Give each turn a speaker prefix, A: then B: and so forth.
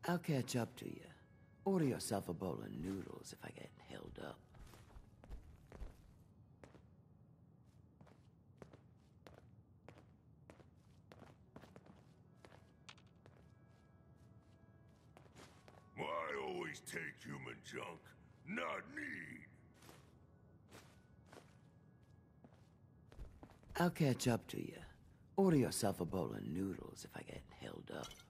A: I'll catch up to you. Order yourself a bowl of noodles if I get held up.
B: I always take human junk, not need.
A: I'll catch up to you. Order yourself a bowl of noodles if I get held up.